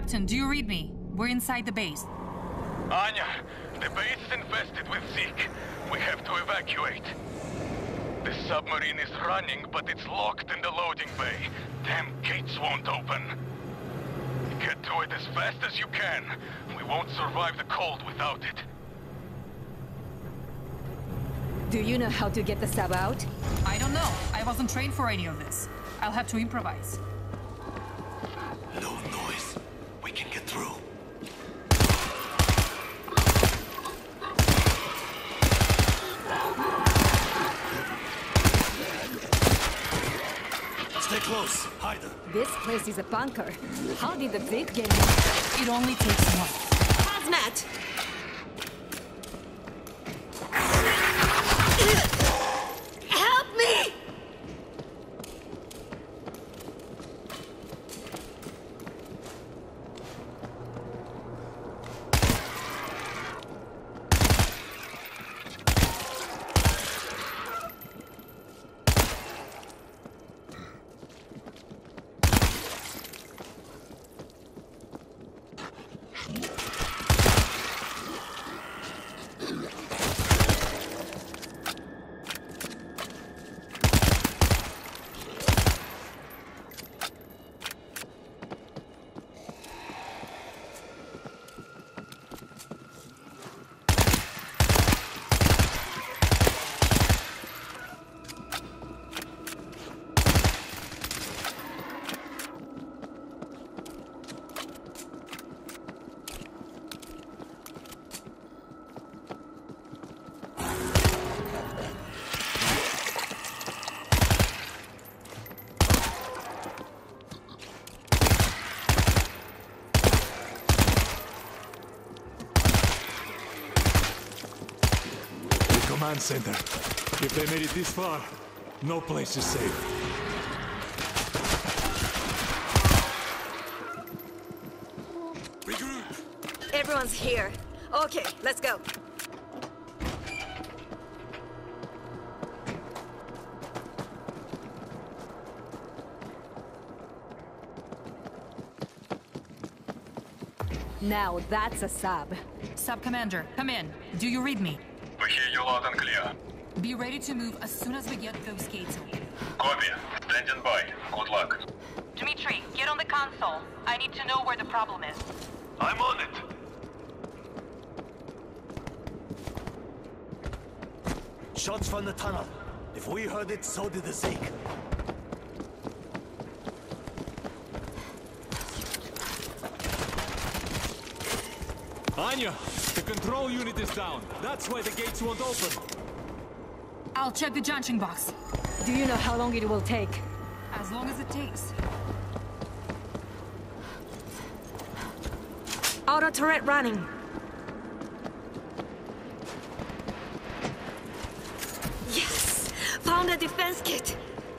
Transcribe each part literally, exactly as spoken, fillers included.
Captain, do you read me? We're inside the base. Anya, the base is infested with Zeke. We have to evacuate. The submarine is running, but it's locked in the loading bay. Damn gates won't open. Get to it as fast as you can. We won't survive the cold without it. Do you know how to get the sub out? I don't know. I wasn't trained for any of this. I'll have to improvise. No noise. We can get through. Stay close. Hide her. This place is a bunker. How did the Zeke get in? It only takes one. Hazmat! Help me! Command center. If they made it this far, no place is safe. Regroup. Everyone's here. Okay, let's go. Now that's a sub. Sub-Commander, come in. Do you read me? We hear you loud and clear. Be ready to move as soon as we get those gates open. Copy. Standing by. Good luck. Dmitri, get on the console. I need to know where the problem is. I'm on it. Shots from the tunnel. If we heard it, so did the Zeke. Anya, the control unit is down. That's why the gates won't open. I'll check the junction box. Do you know how long it will take? As long as it takes. Auto turret running. Yes! Found a defense kit!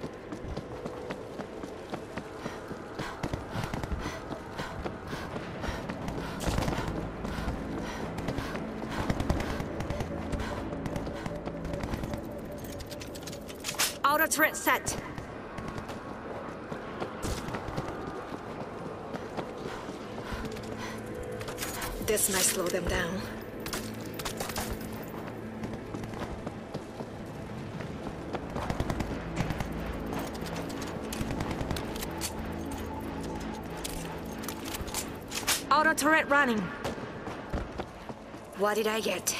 Auto turret set. This might slow them down. Auto turret running. What did I get?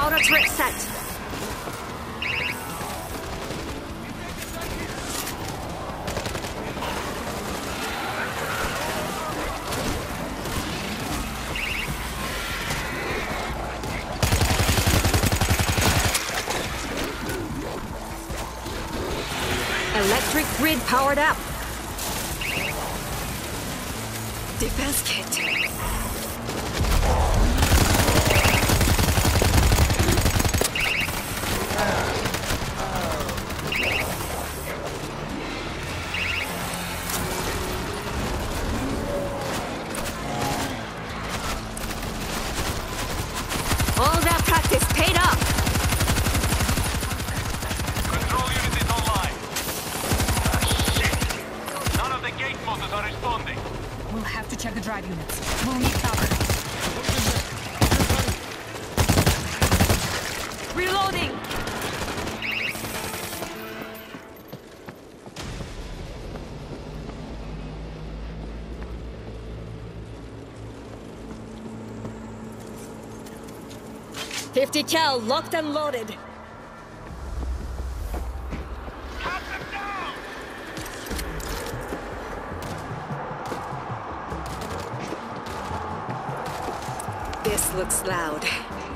Powder turret set. Electric grid powered up. Defense kit. All that practice paid off. Control unit is online. Ah, shit! None of the gate motors are responding. We'll have to check the drive units. We'll need cover. Reloading. Fifty cal locked and loaded. This looks loud.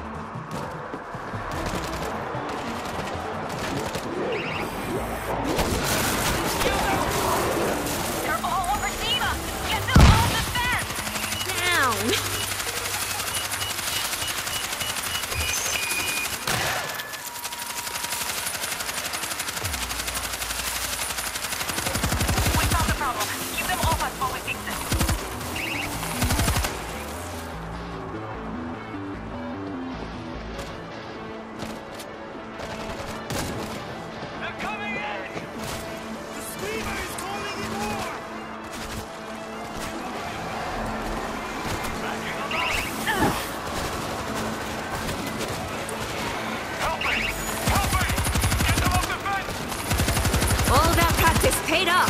They're all over Diva! Get them all the fence! Down! We found the problem. Keep them off us while we fix it. They're coming in! The screamer is calling in more! Backing them up! Help me! Help me! Get them off the fence! All that practice paid off.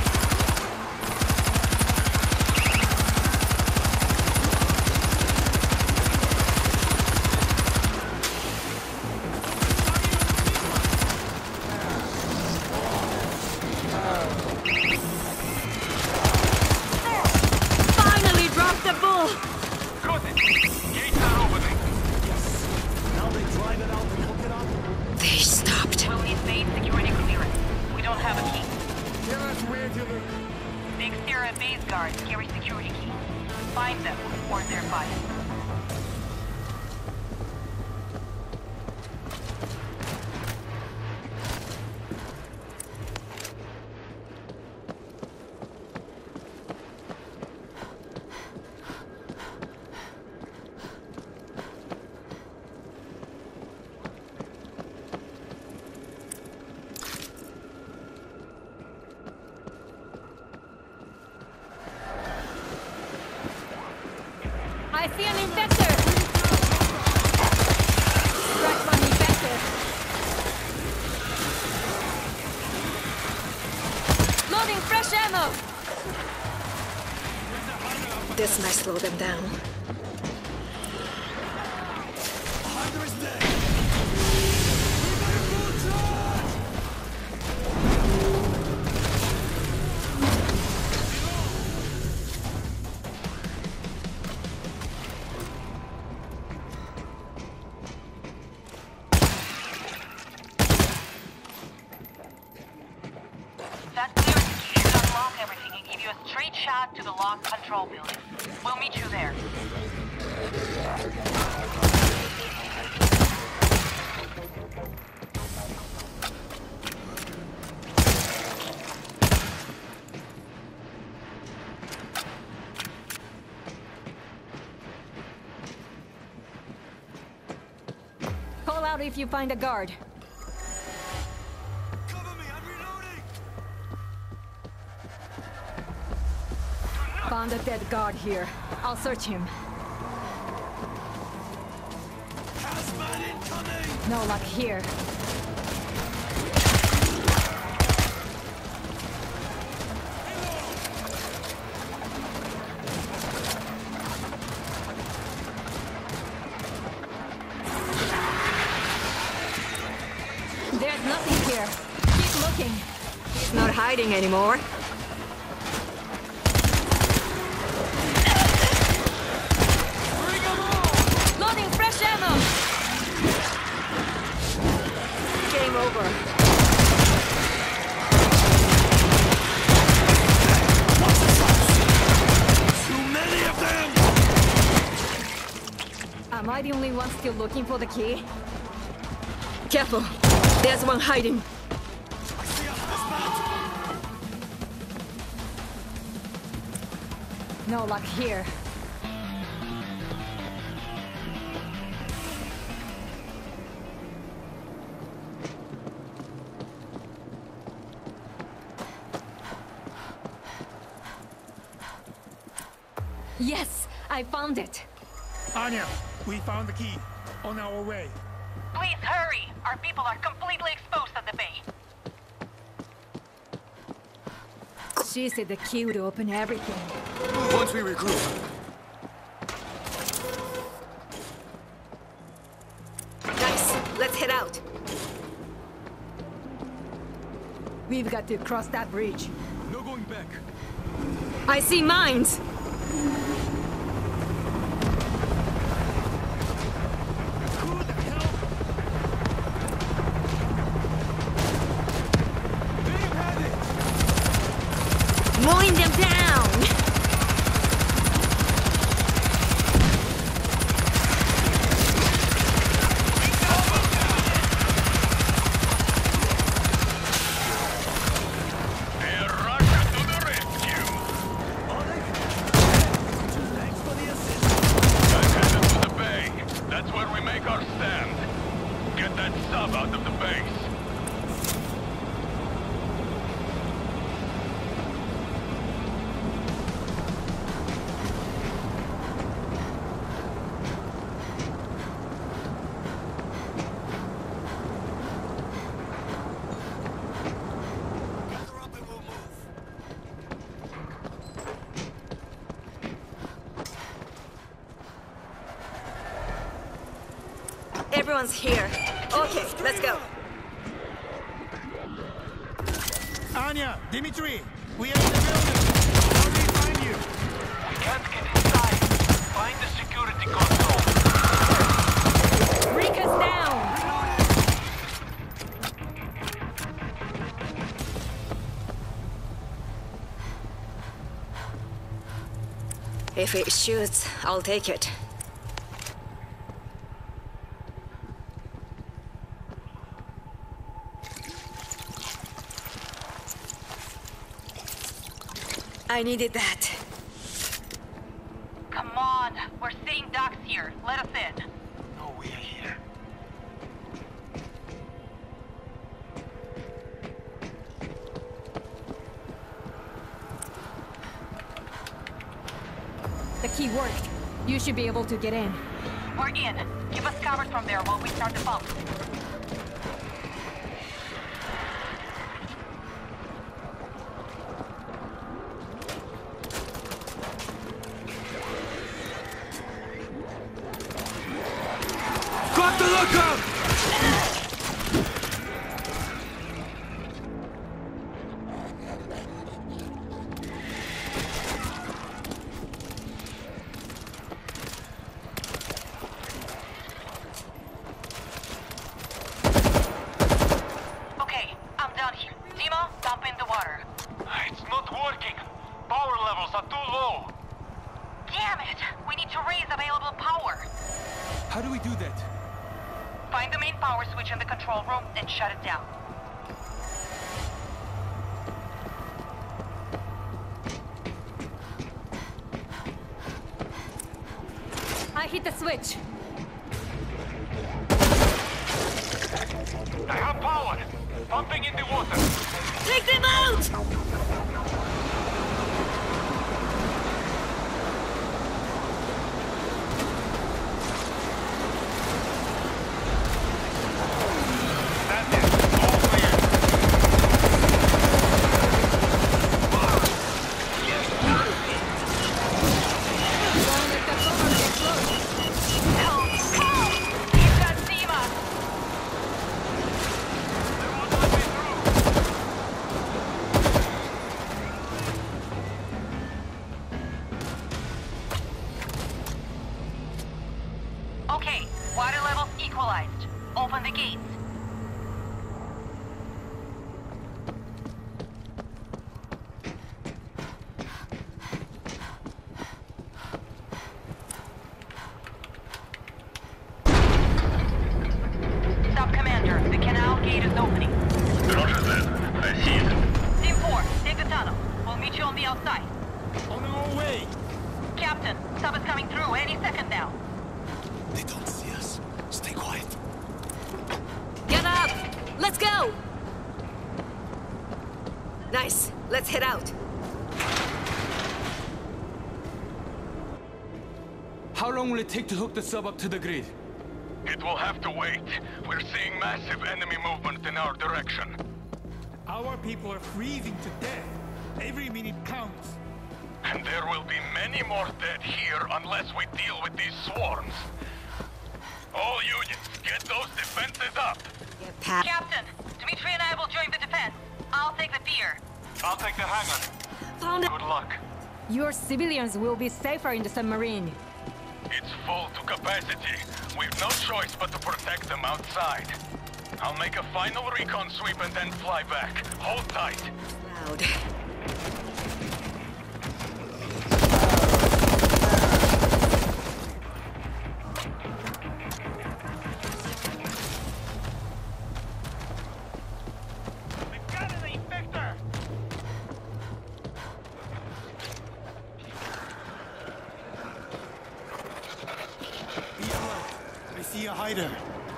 Finally dropped the bull. Got it! Gates are opening! Now they drive it out and hook it up. They stopped. We'll need base security clearance. We don't have a key. Yeah, that's weird, you look. The exterior base guards carry security keys. Find them or they're fired. I see an infector! Strike one infector. Loading fresh ammo! This might slow them down. Hunter is dead! We got a full charge! That clearance key should unlock everything and give you a straight shot to the locked control building. We'll meet you there. Call out if you find a guard. Cover me, I'm reloading! Found a dead guard here. I'll search him. Hazmat incoming! No luck here. hiding anymore. Bring 'em all! Loading fresh ammo! Game over. Too many of them! Am I the only one still looking for the key? Careful! There's one hiding. See us this spot! No luck here. Yes, I found it. Anya, we found the key. On our way. Please hurry! Our people are completely exposed at the bay. She said the key would open everything. Once we regroup. Nice. Let's head out. We've got to cross that bridge. No going back. I see mines. Who the hell? They've had it! Mowing them down. Air Russia to the rescue! Thanks for the assist. I'm headed to the bay. That's where we make our stand. Get that sub out of the base. Gather up and we'll move. Everyone's here. Okay, let's go. Anya, Dimitri, we are in the building. How do we find you? We can't get inside. Find the security console. Break us down. If it shoots, I'll take it. I needed that. Come on! We're seeing docks here. Let us in. No, we're here. The key worked. You should be able to get in. We're in. Keep us covered from there while we start the pump. Drop the lookout! Okay, I'm down here. Timo, dump in the water. It's not working. Power levels are too low. Damn it! We need to raise available power. How do we do that? Find the main power switch in the control room and shut it down. I hit the switch. I have power. Pumping in the water. Take them out! That's it. All clear. Don't let the cover get close. Help! Help! He's got Timo! They won't let me through. Water levels equalized. Open the gates. Sub-Commander, the canal gate is opening. Roger that. I see it. Team four, take the tunnel. We'll meet you on the outside. On our way! Captain, sub is coming through any second now. They don't see us. Stay quiet. Get up! Let's go! Nice. Let's head out. How long will it take to hook the sub up to the grid? It will have to wait. We're seeing massive enemy movement in our direction. Our people are freezing to death. Every minute counts. And there will be many more dead here unless we deal with these swarms. All units, get those defenses up. Get Pat. Captain, Dmitri and I will join the defense. I'll take the pier. I'll take the hangar. Found it. Good luck. Your civilians will be safer in the submarine. It's full to capacity. We've no choice but to protect them outside. I'll make a final recon sweep and then fly back. Hold tight. Loud. I see a hider.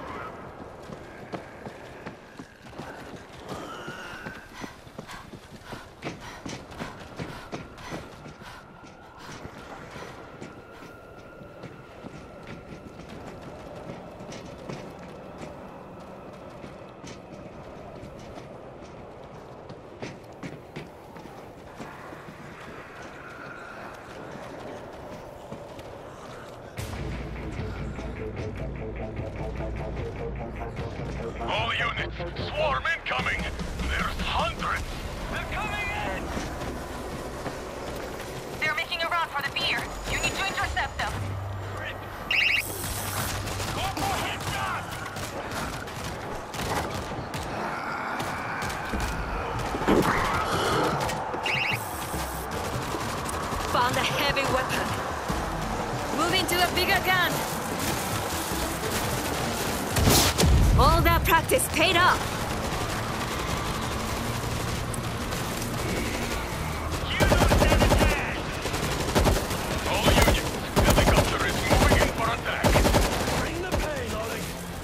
All units, swarm incoming! There's hundreds! They're coming in! They're making a run for the pier. You need to intercept them. Go for headshot! Found a heavy weapon. Moving to a bigger gun. All that practice paid off. All units, helicopter is moving in for attack. Bring the pain, Oleg.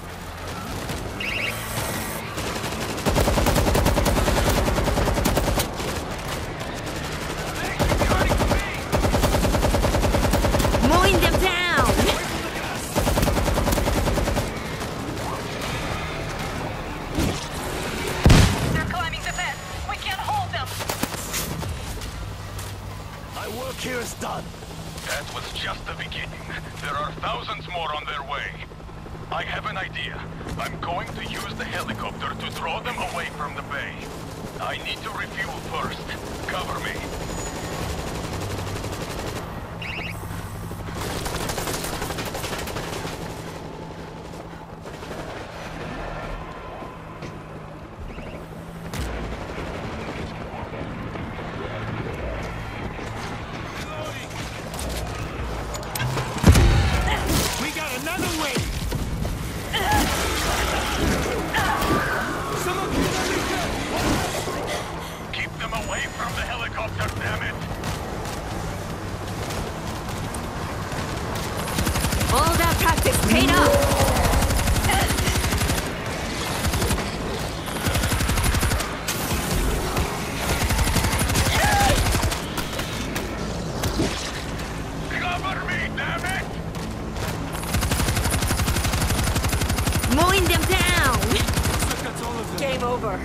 Mowing them down. They're climbing the fence. We can't hold them. My work here is done. That was just the beginning. There are thousands more on their way. I have an idea. I'm going to use the helicopter to draw them away from the bay. I need to refuel first. Cover me. We got another wave! Some of you let me go! Keep them away from the helicopter, damn it! All that practice paid off. Cover me, damn it! Mowing them down. That's all of them. Game over.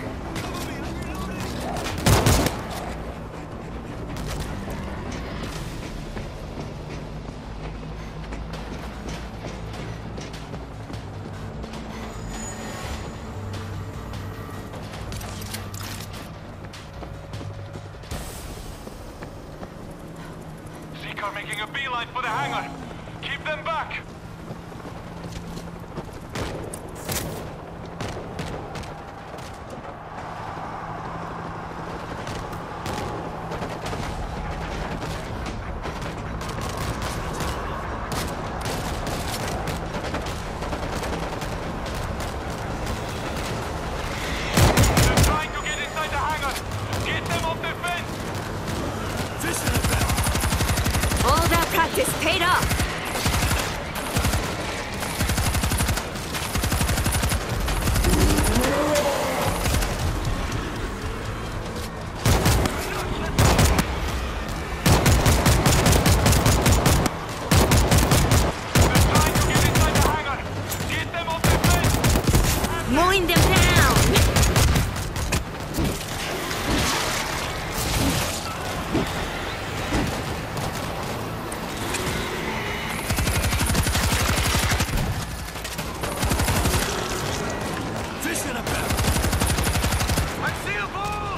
Zeke are making a beeline for the hangar. Keep them back! paid off. Mowing them down! Fish in a barrel. I see a bull!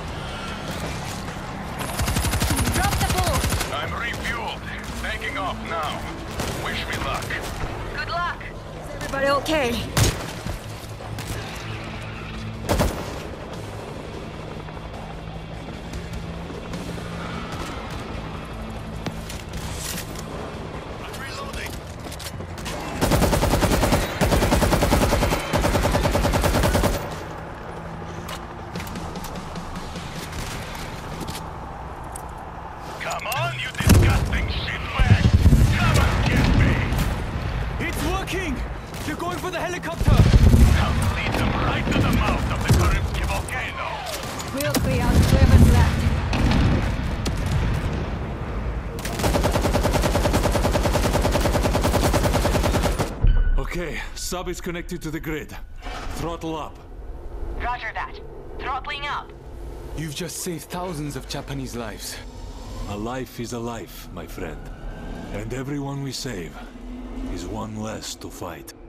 Drop the bull! I'm refueled. Taking off now. Wish me luck. Good luck. Is everybody okay? I'm reloading. Come on, you disgusting shitbag! Come and get me! It's working! They're going for the helicopter! Come lead them right to the mouth of the Kerensky volcano! We'll clear out whoever's left. Okay, sub is connected to the grid. Throttle up. Roger that. Throttling up. You've just saved thousands of Japanese lives. A life is a life, my friend. And everyone we save is one less to fight.